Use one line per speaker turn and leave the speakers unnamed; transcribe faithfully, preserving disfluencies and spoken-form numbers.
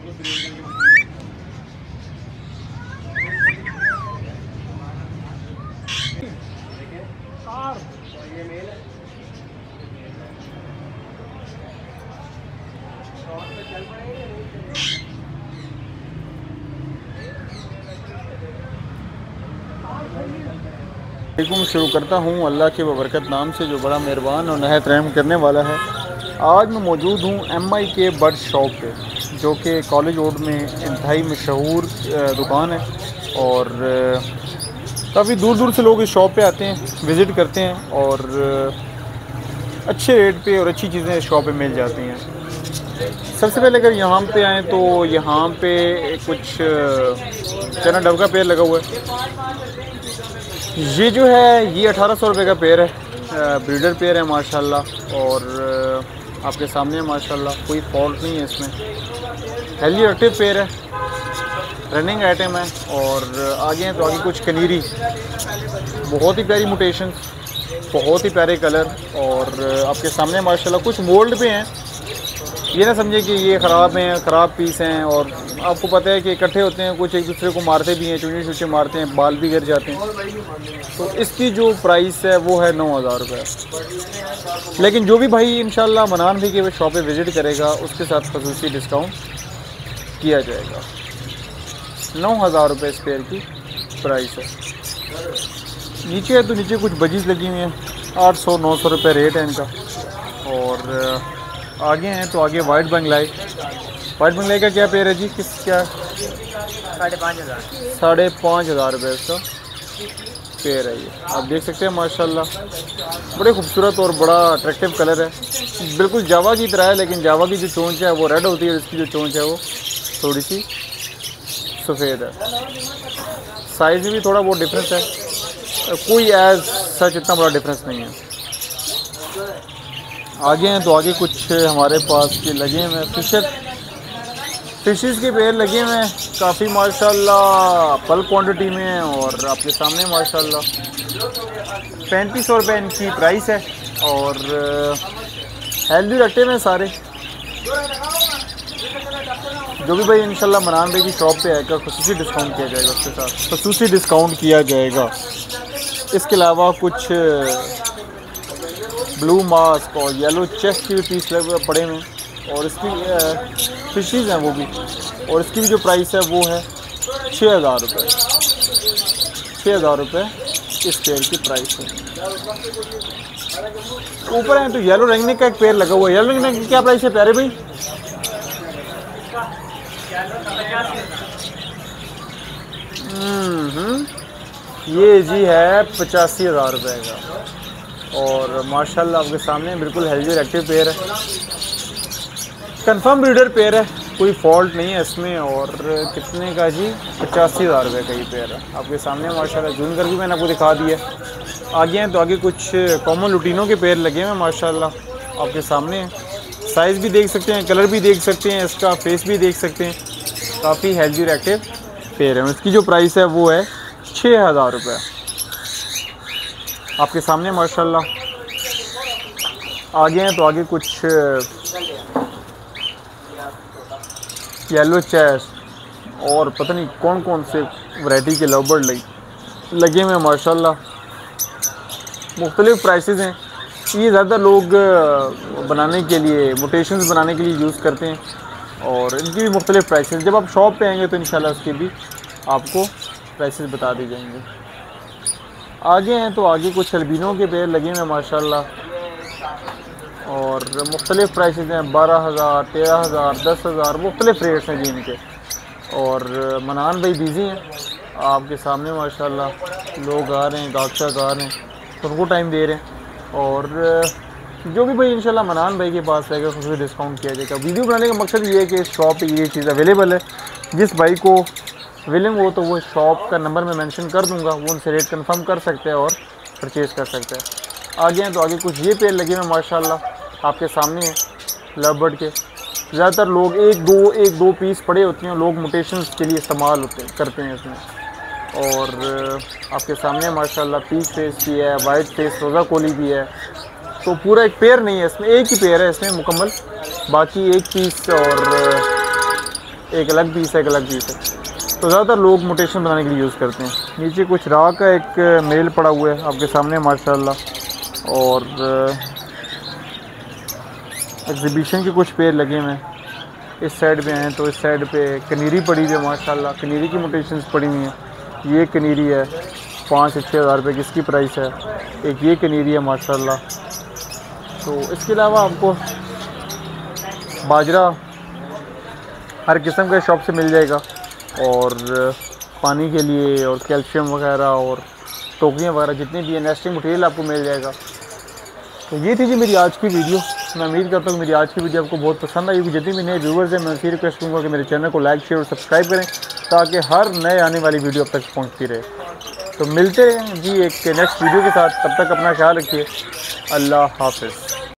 शुरू करता हूँ अल्लाह के बबरकत नाम से जो बड़ा मेहरबान और नहायत रहम करने वाला है। आज मैं मौजूद हूँ एम आई के बर्ड शॉप पे, जो कि कॉलेज रोड में इंतहाई मशहूर दुकान है और काफ़ी दूर दूर से लोग इस शॉप पे आते हैं, विज़िट करते हैं और अच्छे रेट पे और अच्छी चीज़ें इस शॉप पे मिल जाती हैं। सबसे पहले अगर यहाँ पे आएँ तो यहाँ पे कुछ चना डब का पेड़ लगा हुआ है। ये जो है ये अठारह सौ रुपये का पेड़ है, ब्रीडर पेड़ है माशाल्लाह और आपके सामने माशाल्लाह कोई फॉल्ट नहीं है इसमें। हेल्दी एक्टिव पेड़ है, रनिंग आइटम है और आगे हैं तो आगे कुछ कनीरी, बहुत ही प्यारी म्यूटेशन, बहुत ही प्यारे कलर और आपके सामने माशाल्लाह कुछ मोल्ड पे हैं। ये ना समझे कि ये ख़राब हैं, ख़राब पीस हैं और आपको पता है कि इकट्ठे होते हैं, कुछ एक दूसरे को मारते भी हैं, चुने चुचे मारते हैं, बाल भी गिर जाते हैं। तो इसकी जो प्राइस है वो है नौ हज़ार रुपये। लेकिन जो भी भाई इंशाल्लाह मनान भाई के शॉप पे विज़िट करेगा उसके साथ खसूसी डिस्काउंट किया जाएगा। नौ हज़ार रुपये इस पेयर की प्राइस है। नीचे है तो नीचे कुछ बजीज लगी हुई हैं, आठ सौ नौ सौ रुपये रेट है इनका। और आगे हैं तो आगे वाइट बंगलाई, वाइट बंगलाई का क्या पेयर है जी, किस क्या
साढ़े पाँच हज़ार
साढ़े पाँच हज़ार रुपये इसका पेयर है। ये आप देख सकते हैं माशाल्लाह बड़े खूबसूरत और बड़ा अट्रैक्टिव कलर है, बिल्कुल जावा की तरह है, लेकिन जावा की जो चोंच है वो रेड होती है, इसकी जो चोंच है वो थोड़ी सी सफ़ेद है। साइज़ में भी थोड़ा बहुत डिफरेंस है, कोई एज सच इतना बड़ा डिफरेंस नहीं है। आगे हैं तो आगे कुछ हमारे पास के लगे हुए हैं फिशर, फिशेस के पेड़ लगे हुए हैं काफ़ी माशाल्लाह पल क्वांटिटी में और आपके सामने माशाल्लाह पैंतीस सौ रुपये इनकी प्राइस है और हेल्दी एक्टिव हैं सारे। जो भी भाई इंशाल्लाह मनान भाई की शॉप पे आएगा खसूसी डिस्काउंट किया जाएगा, उसके साथ खसूसी डिस्काउंट किया जाएगा। इसके अलावा कुछ ब्लू मास्क और येलो चेस्ट के भी पीस लगे पड़े हुए हैं और इसकी फिशेज़ हैं वो भी, और इसकी भी जो प्राइस है वो है छः हज़ार रुपये। छः हज़ार रुपये इस पेड़ की प्राइस है। ऊपर है तो येलो रंगने का एक पेड़ लगा हुआ है, येलो रंगने की क्या प्राइस है प्यारे भाई? हम्म ये जी है पचासी हज़ार रुपये का और माशाल्लाह आपके सामने बिल्कुल हेल्दी एक्टिव पेयर है, कंफर्म ब्रीडर पेयर है, कोई फॉल्ट नहीं है इसमें। और कितने का जी? पचासी हज़ार रुपये का ये पेयर है आपके सामने माशाल्लाह। जूम करके मैंने आपको दिखा दिया। आगे हैं तो आगे कुछ कॉमन लुटीनों के पेयर लगे हुए हैं माशाल्लाह आपके सामने। साइज़ भी देख सकते हैं, कलर भी देख सकते हैं, इसका फेस भी देख सकते हैं, काफ़ी हेल्दी एक्टिव पेयर है। इसकी जो प्राइस है वो है छः हज़ार रुपये आपके सामने माशाल्लाह। आगे हैं तो आगे कुछ येलो चेस्ट और पता नहीं कौन कौन से वैरायटी के लव बर्ड लगे लगे हुए हैं माशाल्लाह। मुख्तलिफ़ प्राइसेस हैं, ये ज़्यादा लोग बनाने के लिए, म्यूटेशंस बनाने के लिए यूज़ करते हैं और इनकी भी मुख्तलिफ़ प्राइसेस। जब आप शॉप पे आएंगे तो इंशाल्लाह उसके भी आपको प्राइसेस बता दी जाएंगे। आगे हैं तो आगे कुछ अल्बिनो के पेड़ लगे हुए हैं माशाल्लाह और मुख्तलिफ़ प्राइसेस हैं, बारह हज़ार, तेरह हज़ार, दस हज़ार, मुख्तलिफ़ रेट्स हैं जी इनके। और मनान भाई बिज़ी हैं आपके सामने माशाल्लाह, लोग आ रहे हैं, गाहक आ रहे हैं तो उनको टाइम दे रहे हैं। और जो भी भाई इंशाल्लाह मनान भाई के पास आएगा उसमें डिस्काउंट किया जाएगा। वीडियो बनाने का मकसद ये है कि इस शॉप पे ये चीज़ अवेलेबल है, जिस भाई को विलिंग हो तो वो शॉप का नंबर मैं मेंशन कर दूंगा, वो उनसे रेट कंफर्म कर सकते हैं और परचेज़ कर सकते हैं। आगे हैं तो आगे कुछ ये पेड़ लगे हुए माशाल्लाह आपके सामने हैं लव बर्ड के। ज़्यादातर लोग एक दो एक दो पीस पड़े होते हैं, लोग म्यूटेशंस के लिए इस्तेमाल होते करते हैं इसमें। और आपके सामने माशाल्लाह पीस फेस भी है, वाइट फेस रोज़ा कोली भी है। तो पूरा एक पेयर नहीं है इसमें, एक ही पेयर है इसमें मुकम्मल, बाकी एक पीस और एक अलग पीस है, एक अलग पीस है। तो ज़्यादातर लोग मोटेशन बनाने के लिए यूज़ करते हैं। नीचे कुछ राह का एक मेल पड़ा हुआ है आपके सामने माशाल्लाह, और एग्जीबिशन के कुछ पेड़ लगे हुए हैं। इस साइड पे हैं तो इस साइड पे कनीरी पड़ी हुई है माशाल्लाह, कनीरी की मोटेशंस पड़ी हुई हैं। ये कनीरी है, पाँच से छः हज़ार रुपये की इसकी प्राइस है। एक ये कनीरी है माशाल्लाह। तो इसके अलावा आपको बाजरा हर किस्म के शॉप से मिल जाएगा, और पानी के लिए और कैल्शियम वगैरह और टोकरियाँ वगैरह जितनी भी है नेस्टिंग मटेरियल आपको मिल जाएगा। तो ये थी जी मेरी आज की वीडियो। मैं उम्मीद करता हूँ मेरी आज की वीडियो आपको बहुत पसंद आई होगी। जितने भी नए व्यूवर्स हैं मैं उनसे रिक्वेस्ट करूँगा कि मेरे चैनल को लाइक शेयर और सब्सक्राइब करें, ताकि हर नए आने वाली वीडियो अब तक पहुँचती रहे। तो मिलते हैं जी एक नेक्स्ट वीडियो के साथ, तब तक अपना ख्याल रखिए। अल्लाह हाफ़िज़।